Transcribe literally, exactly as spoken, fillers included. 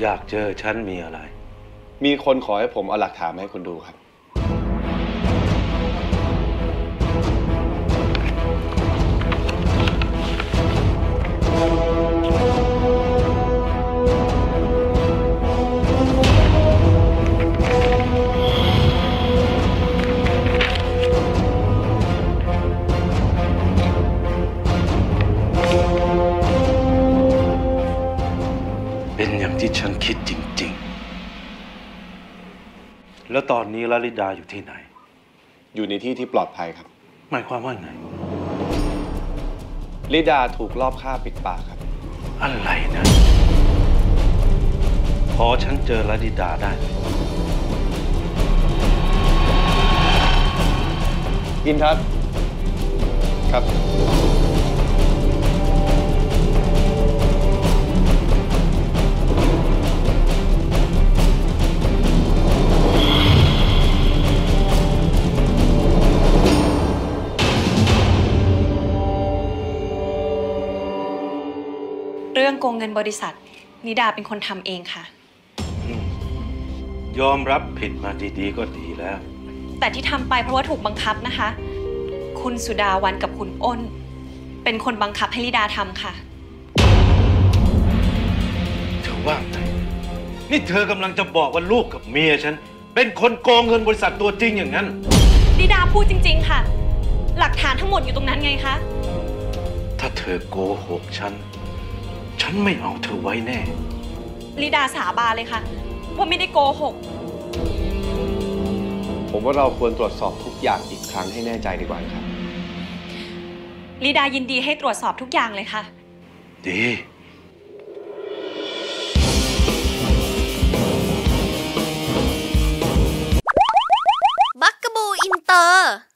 อยากเจอฉันมีอะไรมีคนขอให้ผมเอาหลักฐานมาให้คุณดูครับเป็นอย่างที่ฉันคิดจริงๆแล้วตอนนี้ลลิดาอยู่ที่ไหนอยู่ในที่ที่ปลอดภัยครับหมายความว่าไงลิดาถูกลอบฆ่าปิดปากครับอะไรนะพอฉันเจอลลิดาได้อินทัศน์ครับเรื่องโกงเงินบริษัทนิดาเป็นคนทำเองค่ะยอมรับผิดมาดีๆก็ดีแล้วแต่ที่ทำไปเพราะว่าถูกบังคับนะคะคุณสุดาวันกับคุณอ้นเป็นคนบังคับให้นิดาทำค่ะเธอว่าไงนี่เธอกำลังจะบอกว่าลูกกับเมียฉันเป็นคนโกงเงินบริษัทตัวจริงอย่างนั้นนิดาพูดจริงๆค่ะหลักฐานทั้งหมดอยู่ตรงนั้นไงคะถ้าเธอโกหกฉันฉันไม่เอาเธอไว้แน่ลิดาสาบานเลยค่ะว่าไม่ได้โกหกผมว่าเราควรตรวจสอบทุกอย่างอีกครั้งให้แน่ใจดีกว่าครับลิดายินดีให้ตรวจสอบทุกอย่างเลยค่ะดีบักกะบูอินเตอร์